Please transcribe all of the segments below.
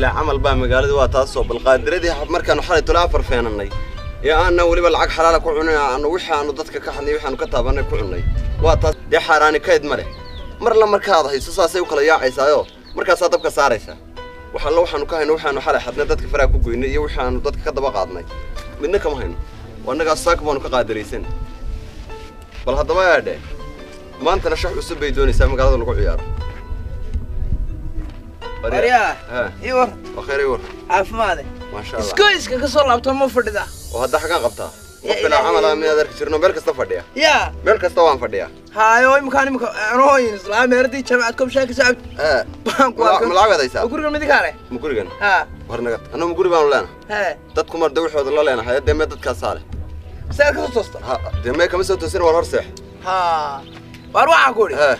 bilaa camal baa magaalada waa taas oo balqaadiradii markaan xalay tulaafar feenanay أنا ولي بالعق حلالك وعنا أنا وحنا ضدك كحني وحنا كتابنا كعني وات ده حراني كيد مره مر لما كهذا هي ساسي وكلا يا عيسى مركز صادق كساريسة وحنا وحنا كهنا وحنا حلا حتى ضدك فرق كوجيني وحنا ضدك كذا قاعدنا منك ما هين وأنا قاصك وأنا كقادريسين بل هذا ما يعده ما أنت نشوف أسلوب بدون سامع هذا نقول عيار بريا يور بخير يور عارف ماذا ما شاء الله سكويس كسر لابتوب ما فرده وهذا حاجة قبتها وبلا عمل من هذا كثير ملك استفديها يا ملك استوان فديها هاي هو مكان روين إسلام يردي جماعتكم شاك سعد ملعب هذا يسا مقولكم مدي كاره مقولكم ورنقت أنا مقولي بانو لنا تدكم أردوي حوض الله لنا هاي دم يدك كسالة سالك تصطى دم كم سوت تسير والهرسح وأروح أقولي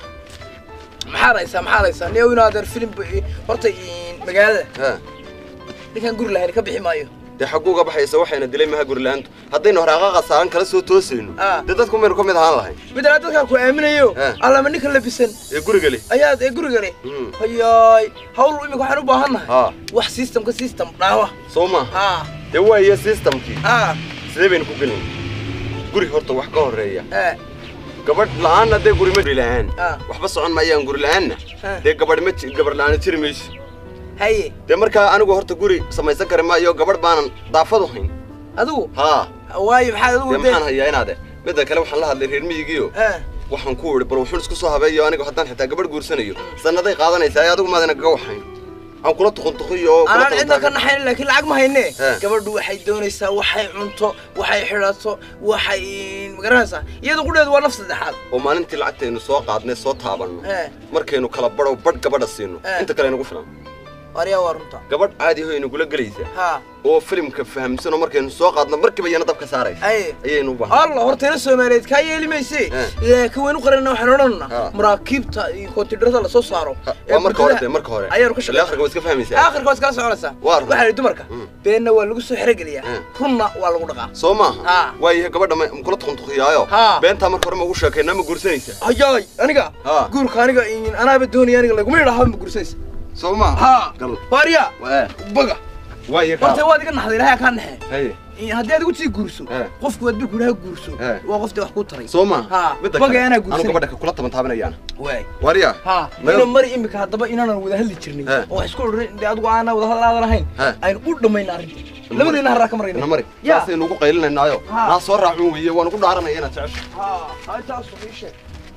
محاريسا نيو نادر فيلم برتين مقالة اللي كان قول له هني كبحي مايو ده حقوقه بحيسه وحنا دلي ما هقول له أنت هدينا هراقة صارن كلا سو توسينه ده تدكم منكم يدهان الله بدنا تدكم كأمنيو الله منك اللي بيسن يقول قلي أياد يقول قلي هياي هقول إمك وحنا بهنا وح سيستم كسيستم ناوه صوما ده هو هي سيستم كي سيبين كوكلين قولي هرت وحكاه الرئية قبل لعنا ده قولي مدري لعن وحبس عن ما ينقول لعنا ده قبل لعنا ترميش هاي ده مركا أنا قهرت قولي سما يذكر ما يو قبل بان ضعفضهين أدو واي بحال أدو ده محن هيا هنا ده بدأ كلام حلها اللي يرمي يجيو waxaan ku wari bal wuxuu isku soo habeeyo aniga haddaan xitaa gabadh guursanayo sanaday qaadanaysa adigu maadana gawaxayn aan kula tuquntuqiyo ana cidna ka naxayn laakiin lacag ma hayne gabadhu waxay doonaysaa waxay cunto waxay xirato waxay magaranaysaa iyadu qudheedu waa naf saddexaad oo maalintii lacagteenu soo qaadnay soo taabanno markaynu kala badho badh gabadha siino inta kale inagu filan wariya warunta gabadh caadi ah inuu kula galaysa oo filimka fahamsan oo markaynu soo qaadno markiiba yana dabka saaraysa ayaynu u baahan Allah horteena Soomaaliyeed ka yeelimaysay laakiin waynu qarana waxaan oranaa maraakiibta iyo kontidrada la soo saaro marka hore ayaynu ka shaqeynaa aakhirka iska fahmaysaa aakhirka iska soconaysa waxa dumarka beenna waa lagu soo xirageliyaa runna waa lagu dhaqaa soo maaha way gabadha ma kula tuquntuqiyaayo beenta marka hore ma ugu sheekayna ma guursanaysa ayay aniga guurka aniga in anaaba doonayay aniga lagu meelaha ma guursanaysa سوما قال باريا بقى واي قلت وادي كان حضير هيا كان نحي هدي ادو تي غورسو قفك ود بك لها غورسو waa qofta wax ku taray سوما بقى انا غورسو انا gabadha kula tabantaabanayan way wariya ina mari imika hadaba inaan wada hadli jirnay oo isku adigu aan wada hadlaan lahayn ay u dhameyn arinta labadeena haraka marayna mari taas inuu ku qaylinaynayo na soo raacun weeye waan ugu dhaaranay inaad jecesho ha taas oo fiishay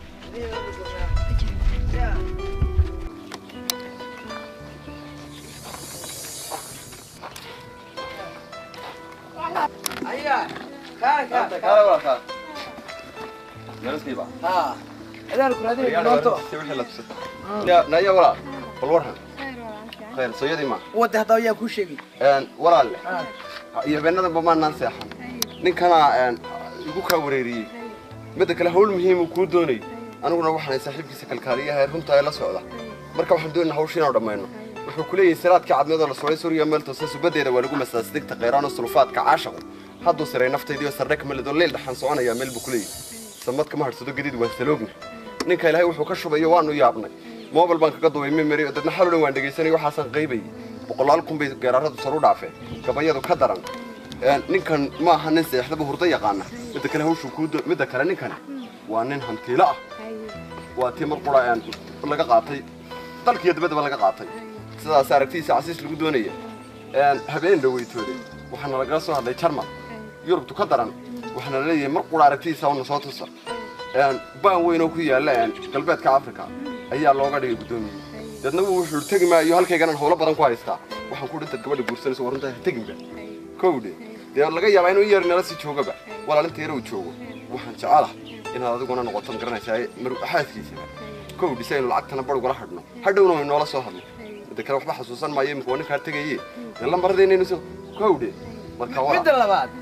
أيها كارا ولا كار نرسي بقى إذا الكرادين بنوتو تروح لا تسد لا نايا ولا والورها خير سيدي ما وده هذا ويا كل شيء ولا له يا بنات بما ننسى نكنا يقول كوريري مدة كله هول مهم وكودوني أنا وحنا صاحبي سكالكارية هاي رنتا لا سعودة مركب واحد دون هوشين أو دمينه wuxuu kuleeyay siraadka cadmeed oo la soo Suuriya meel toos badeeda waa lagu masaasdigta qeyraan oo sulfaadka caashaq hadduu saray nafteedii oo sarreek meel leel dhaxan soconaya meel buu kuleeyay samadka ma harsado gadiid waa saloogna ninka ilaahay wuxuu ka shubayo waanu yaabnay mobile bank ka duway memory oo dadna xalul waan dhageysanay waxaasan qaybay boqolaal kun bay gaararadu sar u dhaafeen gabayadu ka daran ninkan ma aha nin seexdaba hurdo yaqaana mid kale hawshu ku mid kale ninkan waa nin hantiila ah waa timir quraan laga qaatay dalkii dibadda laga qaatay sidaas aragtiisa casiis lagu doonaya habeen dhaweytooday waxaana laga soo hadlay Jarmal Yurubtu ka daran waxaana leeyahay mar qura aragtiisa oo soo tusa baan weyn oo ku yaala galbeedka Afrika ayaa looga dhigay gudoomiye dadna wuxuu tagi maayo halkaygan hawlo badan ku haystaa waxaan ku dhintay gabadha guursanaysa warunta tagimba kowde de laga yaabaa inuu yar nala si joogaba walaalinta yar uu joogo waxaan jecelahay in aad adiguna noqoto garanaysaa mar xaaskiisa kowde saynu lacagtana bar uga hadhno hadhowna way noola soo hadlo ذكر واحد حسوسا ما يمكن وانا كارت جاي يلا مرة نسو كودي مركوا مدة لبعض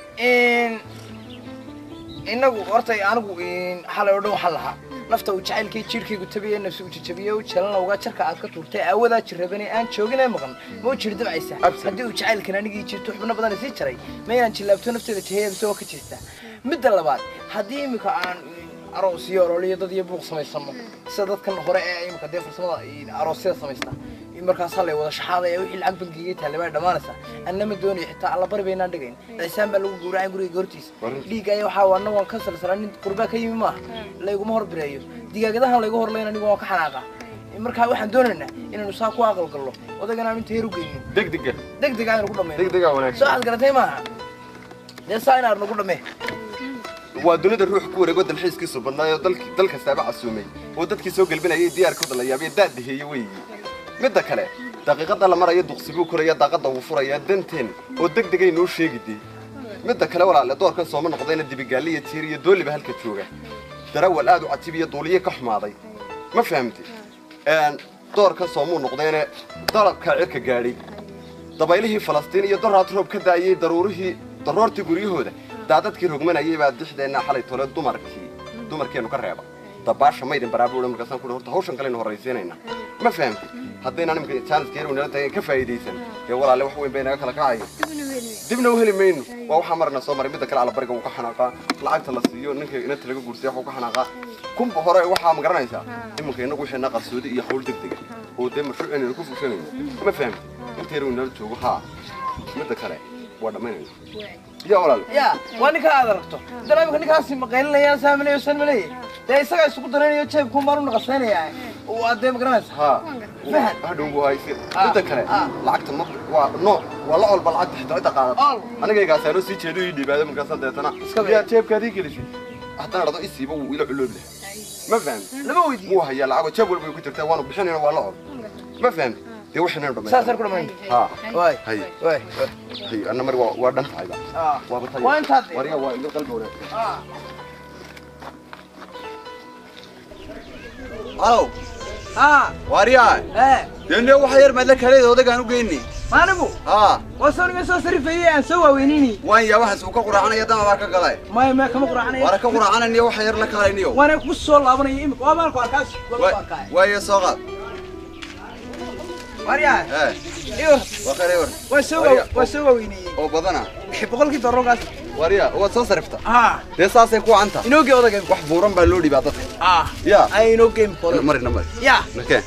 إنه قرطي أنا إن حلا ودو حلها نفته وتشعل كي تشركي قتبيه نفسه وتشبيه وتشلنا وقت شركة أكتر أولا تشربني أن شوقنا مغن مو تشرد بعيسى هدي وتشعل كنا نيجي تشرد حبنا بدنا نسيت شري ما ينشل لابتو نفسه تهيب سوا كتشسته مدة لبعض هدي مكان أروسي ولا يضد يبوق سمي سمو سدد كان هراء أي مكان فرصة أروسي سميسته markaas la wada shaxaadaya wixii lacag bangiga taalay dhamaanaysa annama doonay xitaa alla bari baynaan dhigayn ciisaan baa lagu guuray guriga goortiis dhiigay waxa wana waan ka salsalan qurba ka yimi ma la iguma horbireeyo digaagadahan la igu horleyn anigu waan ka xanaaqa markaa waxaan doonaynaa inaanu saa ku aqal gallo odagana aan inta heer u geeyno degdeg aan ugu dhameeyo degdeg wanaagsan soo aad garatay ma deesa inaan ugu dhameeyo waa dunida ruux ku wareego dalxiiskiisu badnaayo dalka saaba casuumay oo dadkii soo galbinayay diyaarkooda la yaabay daadiheeyay weeyii midda kale daqiiqada la marayo duqsigu koraya daaqada uu furaya danteen oo degdeg ay noo sheegidii midda kale walaal doorkan soo ma noqdayna dibigaaliye tiiriyo dooliba halka jooga darawal aad u catibiyo dooliye ka xumaaday ma fahamtay doorkan soo ma noqdayna dalabka cirka gaadhay dabaylihii Falastiin iyo daraad roob ka daayay daroortii guryahooda daadadkii rogmanayay baa dixdeena xalay tole dumarkeenu ka reeba dabaasha maydin baraabuur markaas aan ku horta hawshan kale horeysiinayna ma fahamtay haddayna nimka challenge keeru nala tahay ka faa'iideysan ee walaal wax weyn bay naga kala kacay dibna u heli mayno waa waxa marna soo maray mid kale ala bariga uu ka xanaaqa lacagta la siiyo ninka inta laga guursiyo waxa uu ka xanaaqa kumba hore waxa ma garanaysaa imanka inagu wixii naqa soodi iyo hawl degdeg oo de mashruuc inuu ku fushanayo ma fahamtay inta yar uu nala joogo ha mid kale waa dhameeyay يا ولد يا وانا كادركتو درايفك نكاسي مقيلنيا سامنيو سنملي دا isaga isku dareenayo jeebku maru naqasanaya oo adeem garanaysa ha fahad hadhow buu haysi inta kale lacagta ma waa no wala ol bal lacagta xitaa inta qaadad aniga iga saaro si jeedo ii dhibaado markaas deetana ya jeebkaadii gelisay haddana rado isiiba uu ila culub leh ma faham lama weydiin wuu haya lacag jeeb walba ku jirtay waanu bixinayna waa la ol ma faham دي وحنا ندمج ساسر كل من ها واي واي هي انا مر ودنت هايبا وابطي وين تادي وريا وين قلبه ولا الو وريا دنيا وحير ما لك هليد ودغان وغيني ما نبو وصل ما سو سرفيه ان سو وينيني وين يا waxaas uu ka quraacanayo dama waa ka galay ma kama quraacanayo wara ka quraacanayo wax yar la kaleeniyo wana ku soo laabanayo imika waa marka arkaas way soo qad وريا ايوه وخير ايوه وسوى ويني او بدنا boqolkii darogaas وريا هو soo sarifta de saasay ku anta inoogi odaga wax buuran baa loo dhibaa dadka ya ay inoo game qoro mar ya okay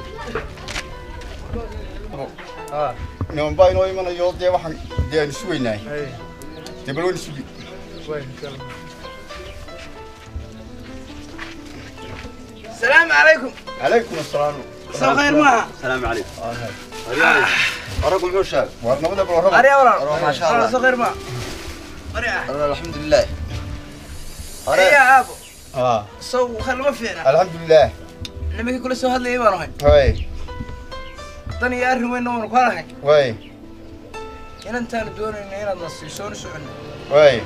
نعم باي نوي من يوم ده واحد ده نسوي ناي تبلون نسوي السلام عليكم عليكم السلام مساء الخير ما السلام عليكم أراكم شو ورنا بدأ بالرهب أريا ورا ما شاء الله مساء الخير ما أريا الحمد لله يا أبو آه سو خلوا ما فينا الحمد لله لما كل سو هذا يبغى نهاي هاي تاني يا أخي وين نور كله واي إن أنت ندور إن هنا نصي شون سوينا واي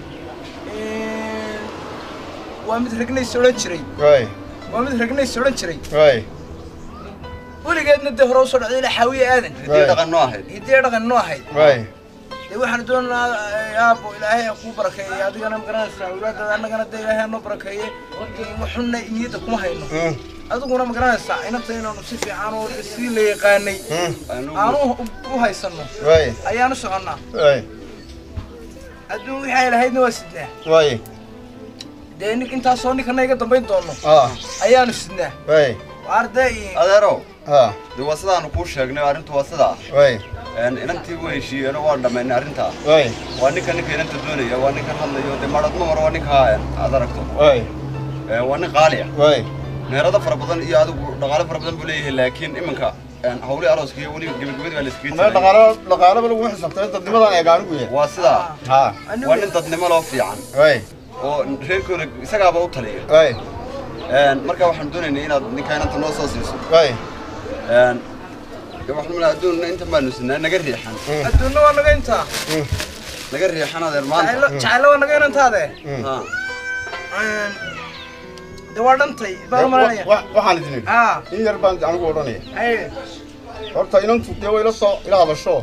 ومثلكني سولن شري واي ومثلكني سولن شري واي ولقيت ندي هروس ولا حاوية آذن يدير دقن واحد يدير دقن واحد واي waxaan doonaa yaabo ilaahay ku barakeeyo adigana magaranaysaa walaadada annagana ilaahay noo barakeeyo waxuna iyada kuma hayno adiguna magaranaysaa inta inaanu si fiican oo si la yaqaanay aanu u haysano ayaanu soconaa aduu wixii ilaahayna waa sidnaa deenik inta soo nikana iga dambeyn doono ayaanu sidnaa arday adeero dee waa sidaan ku sheegnay arintu waa sidaa inantii way heshiiyeen waa dhameynay arinta waa ninka inanta doonaya waa ninka hadlayo de marad ma waa ninka aad aragto waa nin qaali ah meerada fara badan iyo adigu dhaqaale fara badan buu leeyahay laakiin imanka hawli arooska iyo wali gabagabada waa la iska ما dhaqaale bal ugu xisabtay dadnimada ay gaar ugu yahay waa sidaa waa nin dadnimo loo fiican oo reerkooda isagaaba u taliya marka waxaan doonaynaa inaad ninka inanta noo soo siiso waxaan ma adoon inta ma nusna naga riixan adoon waa naga inta naga riixan adeer maanta jacayl waa naga intaade dawadantay baa maranaya waxaan idin in yar baan anigu oranaya horta inantu dee way la soo ila hadasho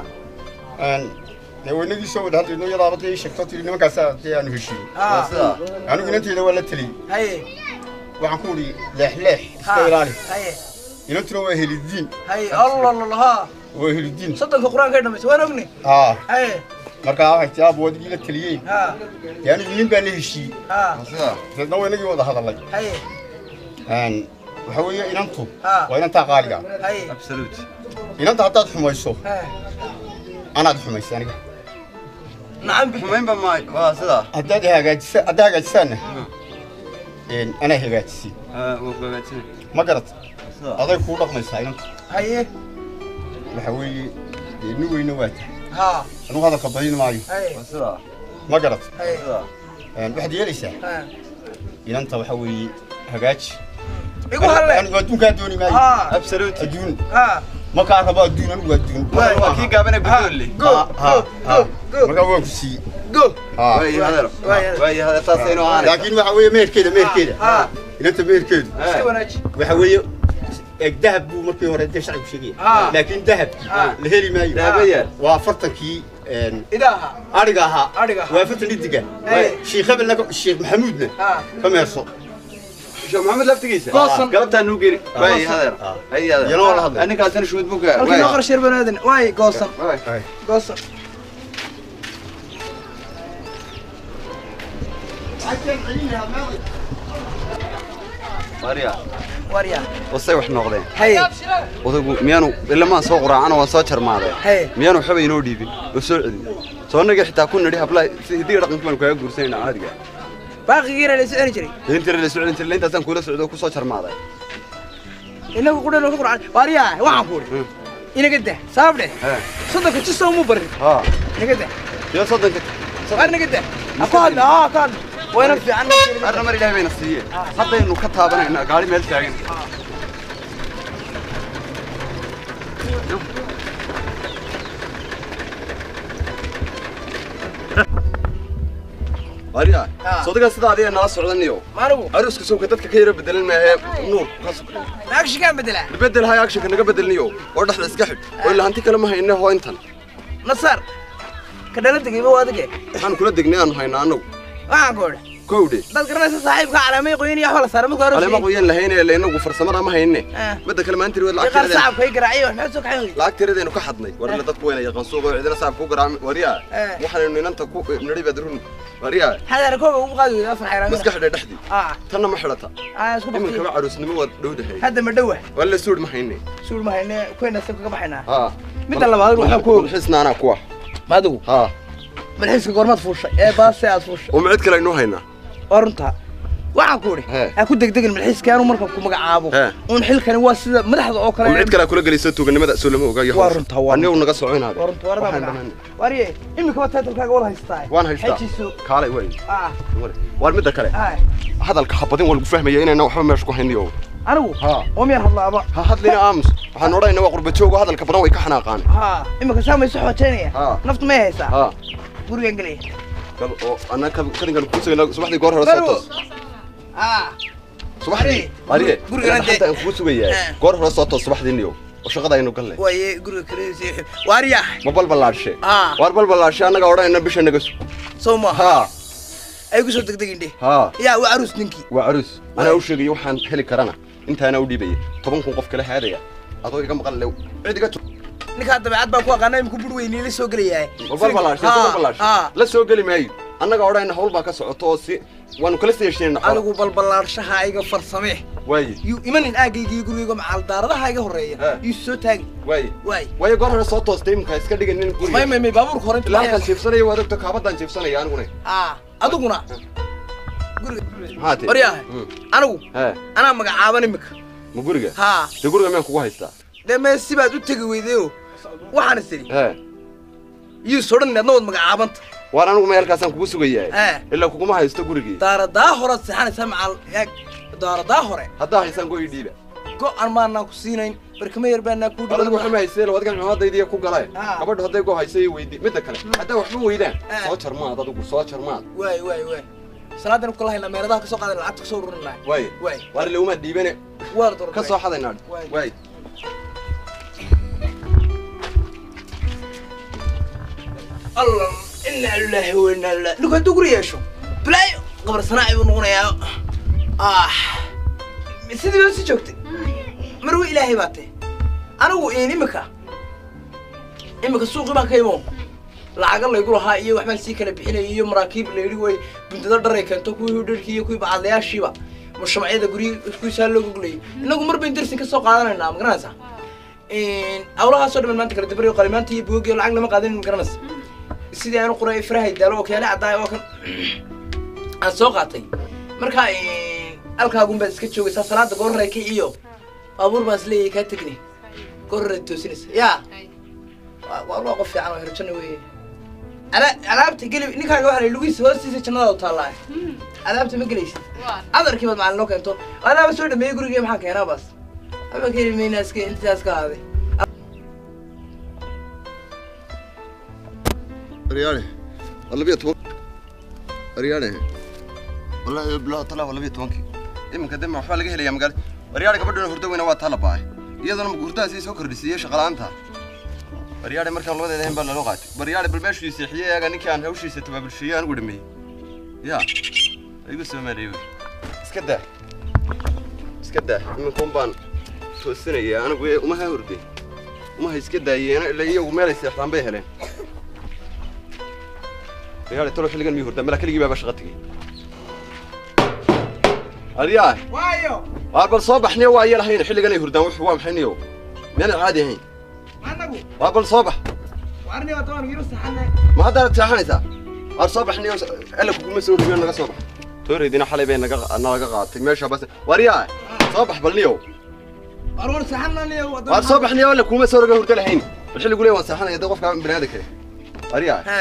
dee weynagii soo wada hadda inoo yadaaba dee sheegto tiri nimankaas dee aanu heshiin anigu inanteeda waa la taliy waxaan ku idhi leexleex iska ilaali inantuna waa helidiin الله الله waa helidiin صدق القرآن كده مش وين أبني markaa waxay tii aab wadigii la taliyay yaani nin baan la heshiiyey sidaa dadna weynagii wada hadalay وحوي إنتو وإنت قاليا أبسلوت إنت حتى حميسو أنا حميس يعني نعم حمين بماي واسدا أداها جسانة إن أنا هي جسي وقعتني ما قرأت هذا يفوت حميس هاي هاي وحوي نوات ها أنا هذا قبضين معي واسدا ما قرأت واسدا واحد يليسه إنت وحوي هجاج يقول هلا أنا قدوم كادوني معي أبسلوت أدون ها ما كان ربا أدون أنا قدون كي قابنا بدون لي ما كان وقسي جو وي هذا تاسينو أنا لكن وحوي مير كده إنت مير كده وحوي الذهب مو مركي ورا الدش عم شيء لكن ذهب لهلي ما ذهبية وافرتكي إذا أرجعها وافرتني الدجا شيخ قبل لك الشيخ محمودنا كم يرصد شو محمد لفتقيسه قلبت انه قري واي هذا هي هذا ينور هذا انا قالت انا شو بك واي اخر شير بنادن واي قوصن قوصن واريا وصي wax noqdeen hay odagu miyanu ilama soo quraacana waan soo jarmaaday miyanu xubay inoo dhiibin oo soo celin soo naga xitaa ku nidhi habla sidii dhaqankan kaaga guursanayna caadiga باقي la socon jiray inta la socon inta inta san kula socdo ku soo jarmaaday inagu qudhan oo quraan wariya waxaan ku iri inaga dah saabde sadaka tusoo mu bari inaga dah yo sadanka inaga dah aqoon kan وين في عنا أنا مريض هاي نفسية حتى إنه كتابنا إنه قاعد ميل تاعين أريا صدق الصدق عليه الناس سعودنيو ما نبو عروس كسوق كتبت كثير بدل ما هي نور خاص أكش كان بدله بدل هاي أكش كنا بدل نيو ورد إحنا سكحت ولا أنت كلامها إنه هو أنتن نصر كده تجيب هو هذا أنا كل دقنان هاي نانو أقول كودي dadka saaxiibka calaamay qoyin iyo xawla saar ma gaaro calaamay qoyin lahayn ee leeynagu farsamada ma hayne bada kale maanta wad lacag tirada saabka ay garaaciyo wax soo kaxay lacag tirada ku xadnay war la dadku weynay yaqaan suuqa cidina saabku garaam wariya waxaan inanta ku nari badrun wariya hada kooga ugu qaadi afar xayran maskaxda dhaxdi tanna ma xirata isku dhaqay iminka caruusnimo wad dhowdahay hada ma dhawa wala suud ma hayne kuwayna sabka ka baxayna mid labaad waxa ku xisnaana kuwa maadu malxiiska goormaad fuushay ee baas aad fuushay oo mid kale inoo hayna orunta waxaan ku iri ha ku degdegin malxiiska aanu marka ku magacaabo uun xilkani waa sida madaxda oo kale mid kale kula galiso tuuganimada suulama ogaay warunta anigu naga soconaad warunta wariye imika wata talkaaga wala haystaa waan haystaa kaalay way war mid kale hadalka xabadin wal fahmaya inayna waxba meesha ku hayniyo anigu oo miyar hadlaaba ha hadlina aamus waxaan oranayna waa qurba joogo hadalka badan way ka xanaaqaan imika saamayso xoojeenaya naftu ma haysaa gurigan galay أنا كان كوسو صباحدي قرر صوتوس صباحدي عليه حتى كوسو وياه قرر صوتوس صباحدي اليوم وشغله إنه قال لي ويا قرر كريسي واريح ما بالبلاشة بالبلاشة أنا قاعد إنه بيش نقص سوما أي قصة تقدرين دي يا وعروس نكي وعروس أنا وش يوحنا حلي كرنا أنت أنا ودي بي طبعا كون قف كله هذا يا أطوي كم قال له عندي قط ninka dabeecad baa ku aqaanay imku budweynii la soo galiyaa la soo gali maayo annaga orayna hawl baa ka socoto si waanu kala seesheena anigu balbalaarshaha iga farsamee way imanin aagayga guriga macal daaradaha iga horeeya ii soo taag way goor hore soo toostay imka iska dhiganin guriga may baabuur hore la kan jiifsanay waa dadka kaabadan jiifsanay aniguna aduguna guriga haate wariyaha anigu ana magacaaban imika ma guriga guriga meen kugu haystaa dema sibaad u tagi weydeeyo waxaan isiri iyo soran nadnood magacaabanta waan anigu meelkaasaan kugu sugayaa ilaa kuguma haysto gurigii daaradaa hore saxanaysa macal daaradaa hore haddaa haysaan go'i dhiiba go'an maana ku siinayn barkama yar baana ku dhiibay adigu waxma haysay wadkan xumadaydiya ku galay gabadhu haday go haysay weydii mid kale hadda waxba weydaan soo jarmaad adigu soo jarmaad way salaadan ku lahayna meeradaha ka soo qaadan lacag ka soo ururnaa way war leuma dhiibane war door ka soo xadayna way الله إنا لله وإنا إليه لو كنت تقول يا شو بلاي قبر صناعي ونغنى يا سيدي بس شوكتي مروي إلهي باتي أنا وإني إمك السوق ما كيمون العقل يقول هاي وحمل سيكنا بحنا يوم راكب اللي يقول بنت دري كان تكوي ودركي يكوي بعض يا شيبة mashruucyada guriga isku saal loo goglay inagu mar baan darsin ka soo qaadanayna ma garanaysaa awlaha soo dhiman maanta kala dibariyo qalimaantii iyo buugiyo lacag lama qaadan ma garanaysaa sidii aan qoray farahay daalo oo kale caday oo kan aan soo qaatay marka alkaagun baad iska joogaysaa salaada goorray ka iyo baabuur baas leeyahay ka tagni goorray toosinaysa yaa waa loo qof fiican oo hirjana weeye alaabta gelib ninkaaga waxa lugiis hoostiisa jannada u taallaa alaabta ma gelaysid adarkii baad macallin loo keento alaaba soo dhameeyay guriga maxaa keenaa baas ama keenay meynaaska intaas ka haaday رياله والله بيت رياله والله بلا طلع والله بيت وانكي إما كده ما حوالي جهلي يا مقال رياله قبل إنه هردوي نوات طلب باي إذا أنا مقولتها زي سكر دي شغلة أنتها رياله مركب الوضع ده هم بلا لغات رياله بالمشي يسيحية يعني كان هوشي ستبقى بالشيء أنا أقول مي يا يقول سمع ريوي اسكده من كومبان شو السنة يا أنا أقول وما هردي وما هي اسكده أنا اللي هي وما ليس يحتم بيها لين ريال تروح اللي قال ميهور ملك اللي باش غتقي ريال وايو قبل صباح نيو ويا الحين حلي قال يهور دم حوام حنيو من عادي هين ما نبو قبل صباح وارني وطون يرس حنا ما هذا تحنيتا الصباح نيو قال لك مسؤول بين نقا صباح توري دينا حلي بين نقا قاطي ماشي بس وريال صباح بالنيو أروح سحنا نيو وطون الصباح نيو لك مسؤول يهور الحين الحين يقول لي وان سحنا يدقف كان بنادك ريال ها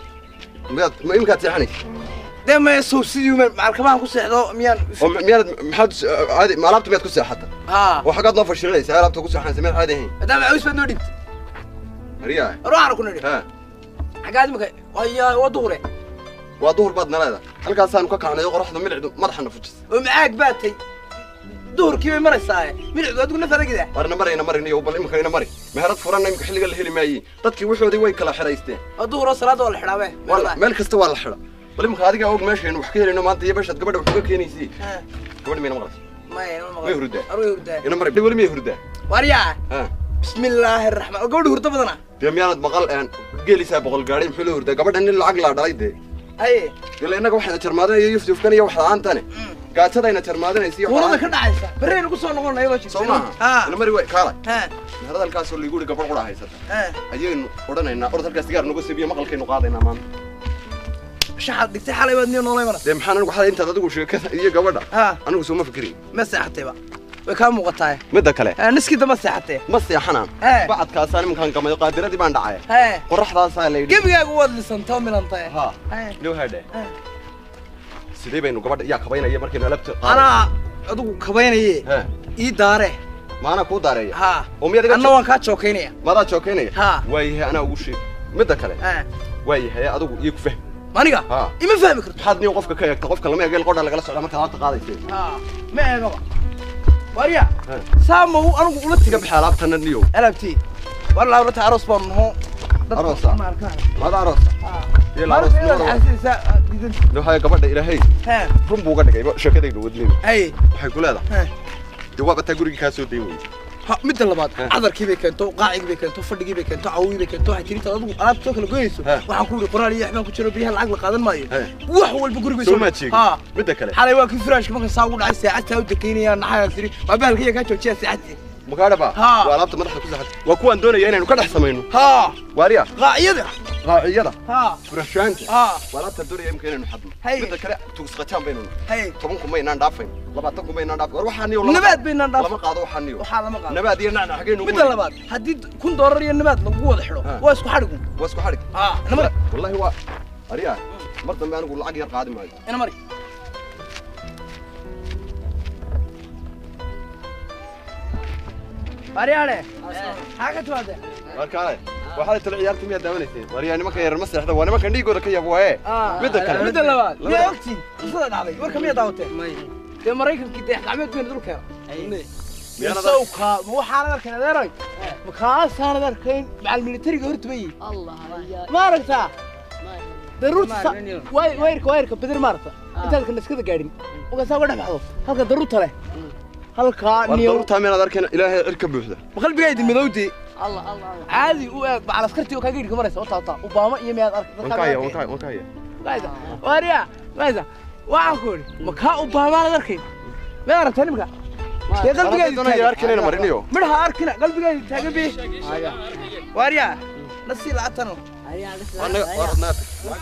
ما يمكن تحني ده ما سوسيو مع الكمان كسحدو ميان محد عادي ما لعبت بيت كسح حتى وحقات نفر شريلي لعبت كسح احنا زمان عادي هين ده ما عاوز بدو ديبت رياح روح انا كنا ها حقات مك ويا ودوري ودور بدنا هذا halkaasaan ka kaanay qorraxda milcdu madaxna fujis oo macaag baatay duurkii maraysaa milcdu adigu nafaragida warna marayna iyo bal imka ina mari meherad furan imka xilliga la heli maayay dadkii wuxoodii way kala xiraysteen duuro salaad wala xiraabe wala meel kasta waa la xira bal imka adiga og meesheen wax ka helino maanta iyo bashad gabadha wax ka keenaysi gabadha meena maqlas ma hurda ina mari wali ma hurda wariyaa bismillaahir rahmaan gabadha hurda badana deemiyaanad maqal aan geelisa boqol gaari muxuu la hurda gabadha nin lacag la dhalay de ay gala inaga waxaan jarmaadanayo yufkan iyo wax aantane gaatadayna jarmaadanaysi wada ka dhacaysa bareen ugu soo noqonayo loo jeedo ina mari way kaala hadalkaas oo liigu gabadh qura haysata ayaynu odhanaynaa halkaas sigaar nagu sibiyo maqalkaynu qaadaynaa maanta shaxad dhigtay xalay waad noolay mana de maxaan anigu xalay intaad adigu sheekada iyo gabadha anigu soo ma fikirin ma saxatayba way ka muuqataa midda kale niskii dama saxatay ma seexanaan bacadkaas aan imankaan gamayo qaadiradii baan dhacay qorraxdaas ay leeyahay gebigaagu wad lisanto milantay loo hadhe sidee baynu gabadha yaa kabaynaya markaynu alabta ana adigu kabaynaye ii daare maana ku daareeya oo miyadiga anna waan ka jookeynaya mada jookeynaya waayahay ana ugu sheeg midda kale waayahay adigu ii ku fahm maniga ima fahmi karto maxaad niyo qofka ka eegta qofka lama eegay qodha lagala socda marka aad qaadaysay ma eegaba wariya saamo anigu ula tiga bixi alaabtana niyo alaabti war la urta aroos baan noo aroos mada aroos يا العروس لو هاي قبضنا إلى هاي رم بوقنا كي شكلك دودني أي حيقول هذا جواب تقولي كاسو ديوي ها مثل لبعض عذر كي بيكنتو قاعد بيكنتو فرد بيكنتو عوي بيكنتو حتى ترى أنا بتوكل كويس وحنقول قرالي يحنا كتير بيها العقل قادم ماي وحول بقول بيسوي ها بدك كله حلا واقف فراش كمان صاور على ساعتها ودكيني أنا حاجة تري وبالك هي كاتو تشي ساعتي مقاربة وعلبت مدح كل حد وكون دوني يعني نكون أحسن منه ها واريا قاعدة ها فرشانت وعلبت الدوري يمكن إنه حد بدك كله تقصقتهم بينهم تبونكم ما ينادفين لبعضكم ما ينادف وروح حنيو نبات بينادف لما قاضوا حنيو وحال ما قاضوا نبات ينعنا حقين مثل لبعض حديد كون ضروري النبات لقوة الحلو واسكو حرقهم أنا مري والله هو أريا مرة ما نقول العقير قادم معي أنا مري أريانة حاجة توادة مركالة وحالة العيال كمية داونيتين ورياني ما كان يرمس لحظة وأنا ما كان يقول لك يا أبوه إيه بدك لبعض يا أختي صدق علي وركمية داوته يا مريكم كده عملت من ذلك يسوقها مو حالة كذا ذرك مخاص أنا ذركين مع الميليتري قهرت بيه الله ما ركتها ضرورت ويرك بدر مرة أنت هذا الناس كذا قاعدين وقصا وده بعضه هذا ضرورت له هالكا نيو ضرورت من هذا كان إلهي اركب بوحدة بخل بيجي المذودي الله عادي وعلى سكرتي وكاجير كمرة وطا وباما يمي هذا وكاية واريا ماذا وأقول مكا وباما ذركين ما عرفتني بقى يا قلبي انا يا اركن انا مرينيو مرها اركن قلبي تاغ بي واريا نسي لعتنو انا ورنات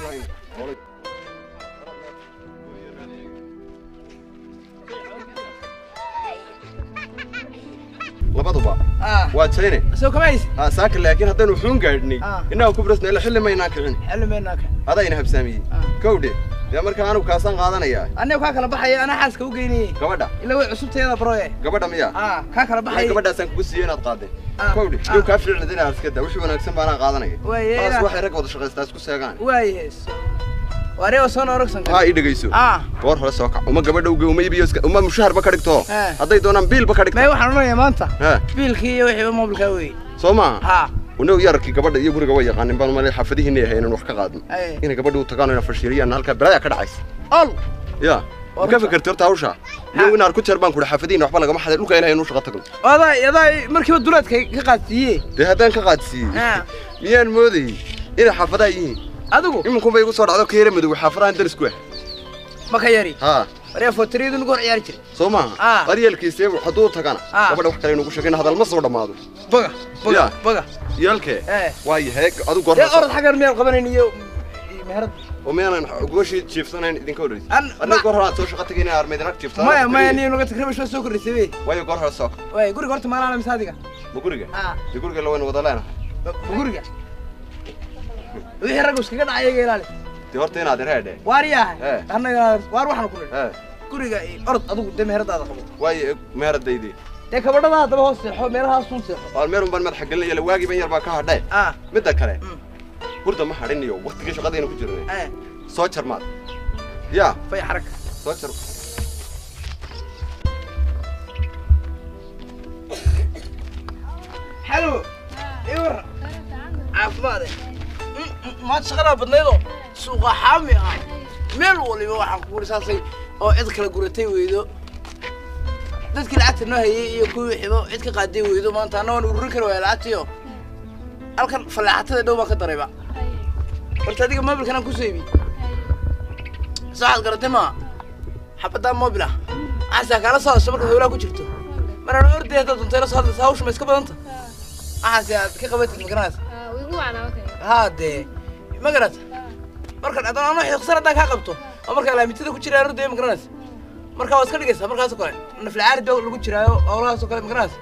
labaduba waa jeene soo kamaysi saakin laakiin haddaan wuxuun gaadhnay inaa ku brasna ila xilli maynaa kicin adayna habsaamiyey kowdhe dee markaa anigu kaasaan qaadanayaa anigu kaa kala baxaya anaa xaaska u geyniyey gabadha ila way cusubteeda broye gabadha miya kaa kala baxaya gabadhaasaan kugu siiyey inaad qaadeen kowdhe yow kaa fiicnad inaad iska daa wixii wanaagsan baanaa qaadanaya taas waxay rag wada shaqaystaa isku seegaan waayees واريو سون أوركسن إدغيسو كور هلا سوكا وما قبل دوجي وما يبي وما مشهر بكرتو هذا يدونان بيل بكرتو ما يوحنا يا مانتا بيل كي وحي ما بالكوي سوما ونو ياركي قبل يقول قوي قانين بان ما حفديه هنا هنا نروح كقادم هنا قبل تقانو نفرشيريا ان هلكا بلايا كدعيس ال يا كيف فكرت هوشا لو إن أركض شربان كل حفدين وحبا لقى ما حدا لوكا إلى إنه شغلتكم هذا يا مركب الدولات كقادسيه ده هذا كقادسيه مين مودي إذا حفدايه أدوكو يمكن بيجوا صار هذا كيرم بدو حفران درس كوه ما خياري ريا فوتريد نقول عيار كذي سوما قرية الكيسة وحدود تكانا قبل وقت كانوا يقولوا شكلنا هذا المصر ولا ما هذا بقى يالك واي هيك أدو قرر يا أرض حجر ميل قبل إني مهرد ومين أقولش شيفتنا إذن كوري أنا قرر أتوش شقتك هنا أرميدناك شيفتنا ما يعني نقول تكرم شو سكر يسوي واي قرر الساق واي قررت ما أنا مساعدك بقولك يقولك لو أنا وضلنا بقولك وحي رقص كذا عيا قالي تهرتين هذا هذا واريا أنا وأروح نقول كوريجا أرض أدو ده مهرد هذا خبر واي مهرد ديدي تك خبر ده هذا هو السر مهرها سونسر المهرم بن مدح قال لي الواجب بين يربا كهدا مدة كره برضه ما حريني يوم وقت كيش قاعدين كجرنا صوتشر مات يا في حركة صوتشر حلو ايوه عفوا ما تشغلها بدنيدو سوق حامي مeel waliba waxaan ku risaasay oo cid kala guratay weedo dadkii lacagta noo hayay iyo kuwii xido cid ka qaaday weedo maanta ana waan ururin karo lacagtiyo halkan falaaxatada dhow baa ka dareeba horta adiga mobilkan aan ku soo iibi saacad garatay ma xabada mobila asa kala soo marka hawla ku jirto maraan ordeeda dunteena soo hadlaysa hawsha ma iska badanta asa ka qabatay magaraas wiigu waana okay haade magaraas markan adan aan wixii khasar adan ka qabto oo marka laamitida ku jira arday magaraas marka waa iska dhigaysa markaas kale naf laarid lagu jiraayo awlahaas kale magaraas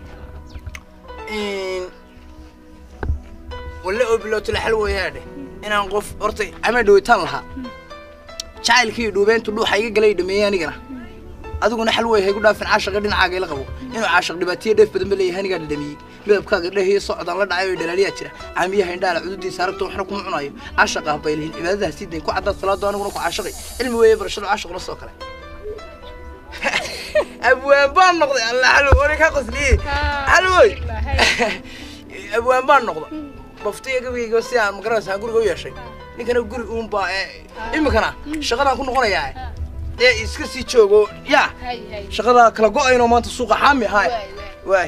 wala oo bilowt la xal weeyade inaan qof hortay ama dhawtaan laha jacaylkii dhuubeentu dhuuxa iga galay dhameeyay anigana adiguna xal weeyay ku dhaafin caashaq dhinacaaga ila qabo inuu caashaq dhibaatiyo dheef badan leeyahay aniga dhameeyay midabkaaga dhahiyo socdaan la dhacayo dhalaaliya jira caamiyaha indhaala cududii saarto waxna kuma cunayo caashaq ah bayliin cibaadada sideen ku cadda salaado aniguna ku caashaqay ilmi weeye barashada caashaq la soo kale abwaan baan noqday alla xal weey ka qosliye xal weey abwaan baan noqday baftiga gabiga si aan magaraas aan guriga u yeeshay ninkana guri uun baa imikana shaqadan ku noqonayaa iska sii joogo ya shaqada kala go'ayno maanta suuqa xaami hay waay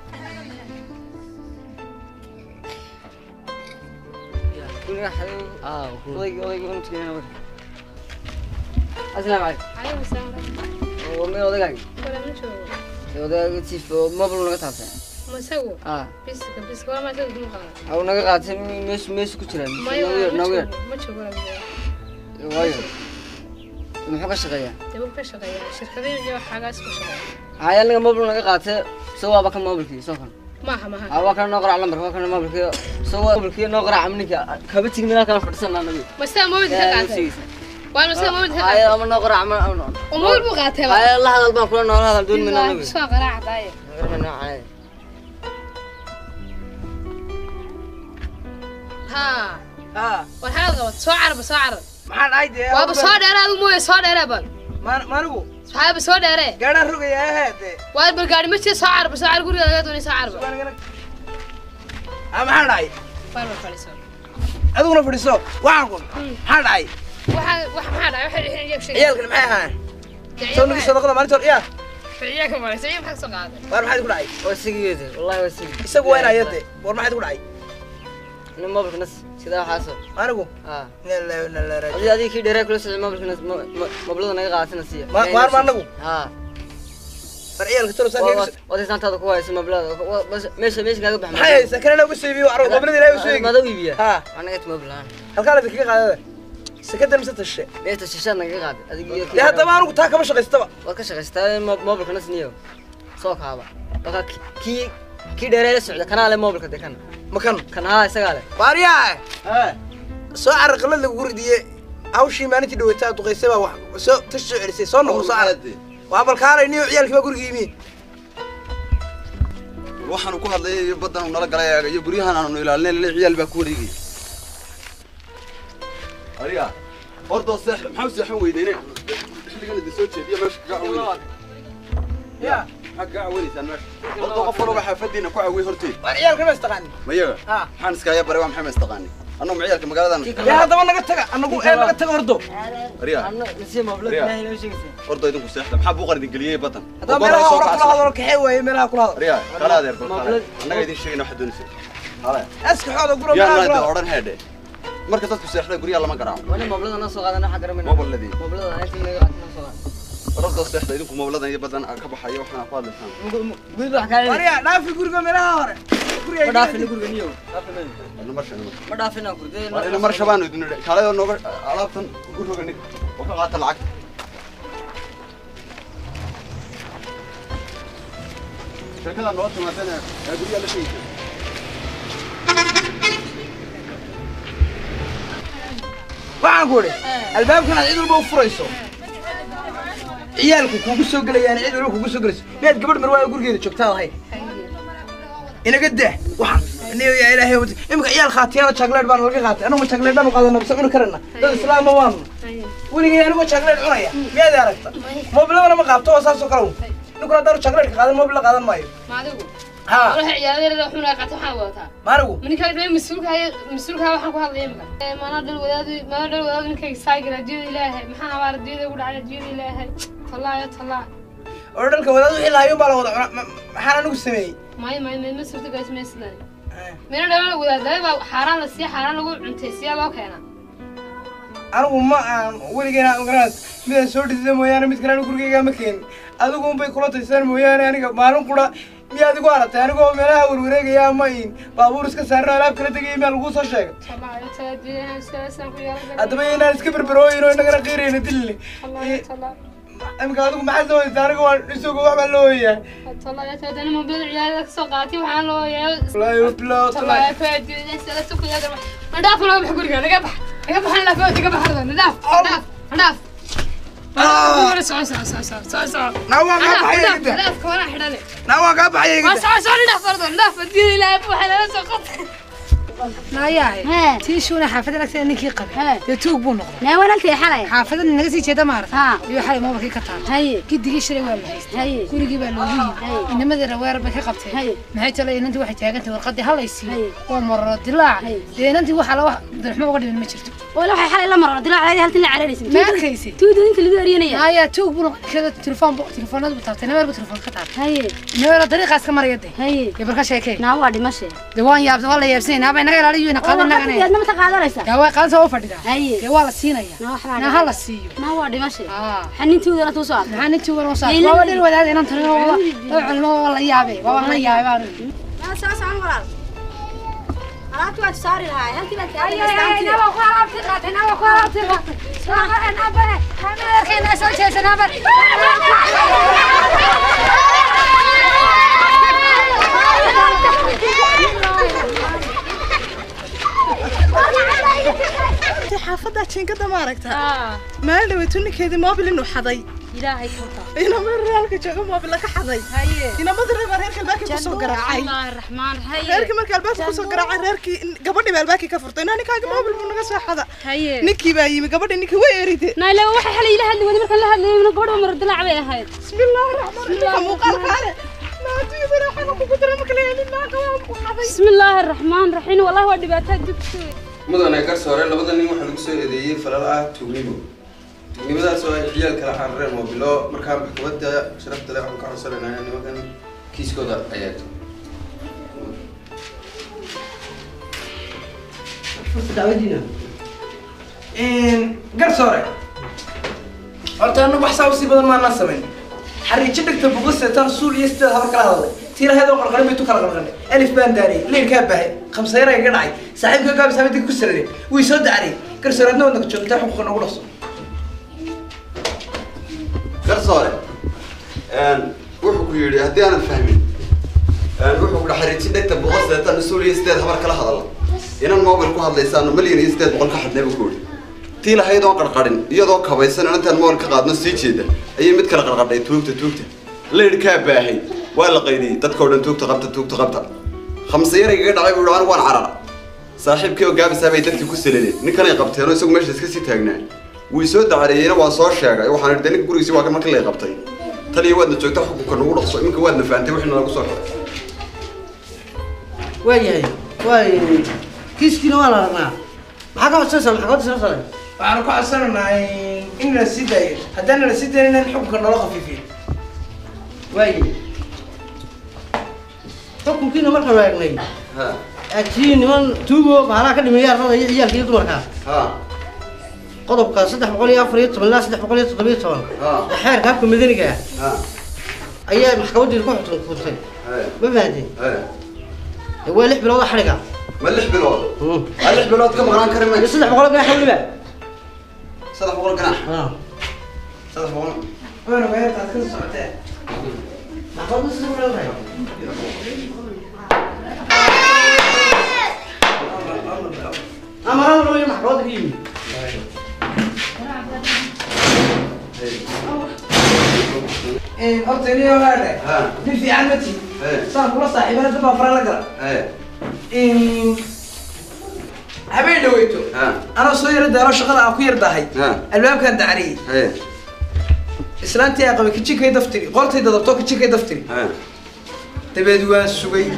السلام عليكم. عليكم السلام. ومن وضعك؟ ولا من شو؟ وضعك تيف مبلغ نقطع. ما سووا؟ بس ولا ما سووا كم خلاص. أو نقطع مش كتير. ما يوجد. ما تشوفوا ولا وايد. محق الشقية. تبغى كل شقية. شركتين جو حاجة اسمه شقية. هاي اللي مبلغ نقطع سوا بكم مبلغ سوكن. ما أو كان نقرأ على مرة كان مبلغ سوا مبلغ نقرأ عمنيك كبتي من كان فرسنا نبي. بس ما بدي تقاطع. وانا بس ما بدي تقاطع. هاي أما نقرأ عمل. وما بقاطع. هاي الله هذا الباب كلنا هذا بدون من النبي. شو قراءة هاي؟ ها والحلقة صعر maxaan ayde waa soo dheeraad mooy soo dheeraad maanigu saxaab soo dheere gaadha rugaya ahaade waa bargaari ma soo caar guriga laga doonay soo caar maxaan dhacay far fadhiso aduguna fadhiso waxaan ku maxaan dhacay maxaa dhacay waxa ciyaalkan maxay ahaan soo nigi sadaqada maalinta yaa ciyaalkan ma sayay maxaa soo qaaday war maxaad ku dhacay wasigeeda wallahi wasig isagu waa inayade war maxaad ku dhacay الموبل كنس سيدا حاسو مانغو لا لا لا هذه كي ديريك لو سيدا موبل كنس مبلغ نغا قاسنا سي مار مانغو فرعيال كتلو ساكن ودي سانتا كوا اسمه بلاد بس ماشي كاغا بخ هاي سكن لو سيبي وعرب قبل لا يسوي ما دوي بيا ها انا قلت مبلان هل قال لك قاعد سكن مسد الشيء ليت الشيشان نغا قاد ادي يا هذا ما انا قلت كما شقيستبا وكا شقيستا موبل كنا سنيو سو كابا بقى كي دheereeyay socda kana le mobilka de kana makan kana isaga le baariyaa soo arqalad lagu ridiyay hawshii maalintii dhaweeyay duqeysay baa wax soo tasoo celisay soo noqo soo aragtay waa balkaaray niyo ciyaalkii guriga yimi waxaan ku hadlay badan nala galay iyo guriyahan aanu ilaalinay ciyaal baa ku wareegay ariya ordo sax maxaa saxan weydiinay xilligan soo jeediya meesha ka caawinay ya حق عوينيسان ماشي برضو قفلوا بحفدينا كو عوي هرتي عيالك ما استغاني ما يغا waxaan iska yaa baray maxay ma istaqaani anoo ciyaalka magaalada ya hadaba naga taga anagu ee naga taga hordo riya anna nasi mobil ilaahay loo sheegay hordo idinku seexda maxaa buu qarin galiyay badan hadaba meelaha hore kula hadal ka xeeway meelaha kula hadal riya kala adeer bal anaga idin sheegayna waxa doonaysa hala aska xooda gura meelaha kula oran heede marka dadku seexda guriga lama garaaco wana mobilada soo qaadana xaq garamina mobiladii mobilada inta naga soo qaadana رد الصحة إذا كم مولدنا يبدأ أكبر حياة وإحنا قادر نقول لك حكاية وريا لا في قرقة منها هورة ما دافع نقول نيو دافع من أنا مرشة ما دافع نقول أنا مرشة بانو إذن كلا نقول على طن قرقة نك وقعت العك شكلها نوات مثلا أقول يلا شيء وعقولي الباب كان عيد الباب فريسو عيالك كوكو سو غليان عيد الباب كوكو سو غليس ميد غبر مرواي غورغيدا joogtaa hay ina gadah waxa inay ya ilaahay wadi imka ciyaal khaatiyada chocolate baan laga qaatay anagu chocolate baan qaadana bas cun karana dad islaam waan waliga anigu chocolate cunaya miyaad aragta mobilada ma qaabto saas oo kale ninkuna dar chocolate qaadan mobil qaadan maayo maadigu ha waxa ciyaarada xuna qaato waxa wata maarigu minka dhay mas'uulka waxaan ku hadlayay imka mana dal wadaad ninkay saaygira diida ilaahay maxaa abaar diida ugu dhacay diida ilaahay talaa oo dalka wadaad wixii laayo baa la wada maxaan anigu sameeyay ما صرت جالس ما يصدقني من أنا ولا ده حرام السياح حرام لو أنت سياح ما كنا أنا وما ولقينا أغراض من صورة زي مويانا مثل كنا مكين هذا قوم بيقولوا تيسان مويانا أنا معلوم كذا ميا دي قارة أنا قوم ملا وروريك يا ماين بابورس كسرنا لا بكرة تجي مال غوصة شيء طبعا تجي سلسلة كويا أتبين أنا سكبر بروي إنه نقدر غيرين دلني الله أنا قاعد أقول محزون أنا قاعد نسوق وعمل له إياه طلع يا ترى أنا موبيل عيالك سوقاتي وحنا له يا لا يبلا طلع يا فادي سلسلة كويا درب نداف أنا بحكي لك أنا قبح أنا فادي قبح هذا نداف نوا قبح نداف كمان حدالي نوا قبح نداف بدي لا أبو حنا سوقت نايا تيشونا حافظة لك إنك قبل يتوق بونق لا ولا أنت حلاي حافظة النجسي كذا مارس ها يحيى ما بكي كتار هاي كده يشتري ولا هاي كل جبل لوجي إنما ذا روار بكي قبته هاي ما هي تلاقي أنت واحد تاجنت والقدي هلا يصير ومرة دلاع لأن أنت واحد على واحد ما وقدي من مشرته ولا واحد حلاي لا مرة دلاع عليه هل تلا على الاسم ما رخيصي تودو أنت اللي دارينا يا هاي توق بونق كذا تلفونات بطارتين ما بتلفون قطار هاي نور طريقة أسكمر يدي هاي يبرك شيء كي ناوادي ماشي دوان يابس والله يابسين هذا نقل على يونا قادم يا ما تقعدريسا يا waa qaan soo fadhida هاي ee waa la siinaya na hala siiyo ناوادي ماشي حنينتودنا توسع حنينتي ولا وصار waa dhir wadaad inaan tan oo cilmo wala yaabay waa la yaabay ما ساسان ولا alaabtu waa saari lahaa halkii baa ay naba ku alaabti qaatay naba ku alaabti qaatay ana abare kameerkeena soo jeesana bar حافظة عشان كده ما ركتها ما لو توني كذا موبيل إنه حضي إلهي كوتا هنا مرة لك جاك موبيل لك حضي هنا ما أدري ما هيرك الباقي كوسو قراعي الله الرحمن هيرك مرة الباقي كوسو قراعي هيرك قبلني بالباقي كفرت أنا كاج موبيل من نقص حدا نكي باي قبلني نكي ويريد نايلا واحد حلي لها اللي ودي مركل لها اللي من قبل مرة دلع عليها هاي بسم الله الرحمن الرحيم مو قال كاره ما تيجي راح أنا كنت مكليني ما بسم الله الرحمن الرحيم والله ودي بتهجد mudane garsoore labada nin waxa lagu soo eedeeyay falal ah tuugnimadaas oo ay ciyaal kala xarreen moobilo markaa maxkamadda sharafta leh waxaan ka codsanaynaa nimankan kiiskooda ayaad دعوتنا قرصورة أرتنا بحساب سي بدل ما نسمين حريتش بدك تبغص ترسول يستاهل هبر كلا هذا تيرا هذا قرقرين بيتو كلا قرقرين ألف بان داري لين كابه 5 يرى يقنعي صاحبك قام سامدك كسرني ويسود علي كرسرنا ودك تشوف تاع حقوقنا ورص كرسوري wuxuu ku yiri hadii aan fahmin wuxuu ku xariitin dadka boqosda tan suuliyeed habar kala hadal inaan mobile ku hadlaysaan milyan isteed boqol ka xadnay ku yiri tii lahayd oo qarqarin iyadoo kabaysan intaan mobile ka qaadno sii jeeda ayay mid kala qarqaday tuugta leerka baahay waa la qaydiyay dadka oo dhan tuugta qabta 5 yar iga dhacay buu waan carar saaxiibkii oo gaabisabay dadkii ku saleelay ninkan ay qabteen isagu meesha iska sii taagnaa wuu soo dacareeyay waa soo sheegay waxaan idin gurigiisa waa markii la qabtay tani wadna joogta xukunka nagu dhaqso iminka wadna faantay wixii lagu soo xiray way kiiskiina waa la rabnaa maxaa ka codsanaysaa waxaan ku codsanaynaa in la sii daayo haddaan la sii daayo in xukunka nala khafiifiyo xukunkiina markaan eegnay ajiin niman tuugo bahalaa ka dhimay ardada iyo ciyaalka iyo dumarka qodobka 314 ilaa 317 xeerka habka madaniga ayaa maxkamaddu ku xukuntay ma fahanteen waa 6 bilood xariga ma 6 bilood 6 bilood ka maqnaan kara ma 300 ganax waliba 300 ganax 300 وانا بقيت هتكون ساعتين maxkamaddu sidoo kale tahay أمر ويا محفوظ فيه. أرتني يا ولد. في عمتي. صار كل صاحب أنا تبغى فرا لقرا. حبيبي دويتو. أنا صغير ده شغل أخوي يرداهي. الباب كان دعري. إسلامتي يا قبل كتشي كي دفتري. قلت إذا ضبطوك كتشي كي دفتري. تبي دوان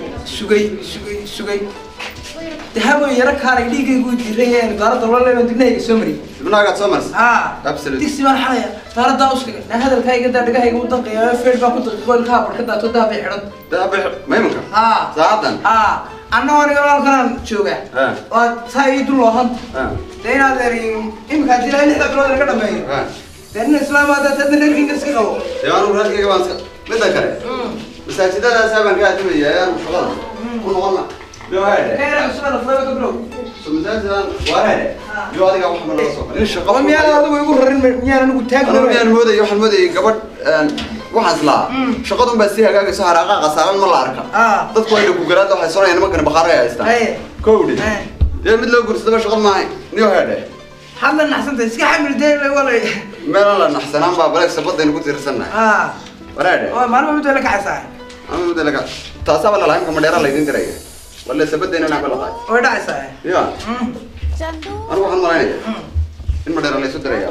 سوي. تهابو يرك هاري ديك يقول ريان قارة والله ما تبنيه سمري. تبناه قد سمرس. أبسلت. تكسي من حياة قارة داوسك. هذا الكاي قدر دقاه يقول دقي يا فيل باكو تقول كابر كذا تدابع حرد. دابع ما يمكن. ساعدا. أنا وري ولا كان شوكة. وتايد الله هند. دينا درين. إم كاتي لا يلحق بلاد كذا ما هي. دين الإسلام هذا تدري الإنجليز كذا. يا أنا برا كذا كمان متى كره. بس هذا لا سبب قاعد تبي يا شغال. كل والله. لو هذا. كير عسول فلوي كبرو. سمزان وهذا. لو هذا قام محمد رسول. ليش شغال؟ قام يا هذا يقول رن يا أنا نقول تاج. أنا المودة يوحنا المودة قبل واحد لا. شغلهم بس هي قاعد يسهر عقاق صار ما لا أركب. تدخل إلى جوجلات وحي صار يعني ما كان بخارة يا إستان. كودي. ده مثل لو قرص ده شغل معي. لو هذا. حمل نحسن تسكي حمل ده ولا. ما لا نحسن أنا بقولك سبض إنه كنت رسلنا. وراده. ما أنا بقول لك عسى. أنا بقول لك تاسع ولا لا كم ديرة ليدين ترى ولا سبض إنه نعمل هاي. وده عسى. يا. أنا وحنا مراني. إن ديرة ليسود ترى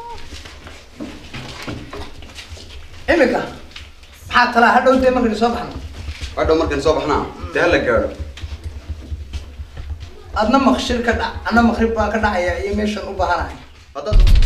إمك. حتى لا هذا وده ممكن يصبحنا. هذا ممكن يصبحنا. تهلا كذا. أنا مخشر كذا. أنا مخرب كذا يا يمشي وبهران.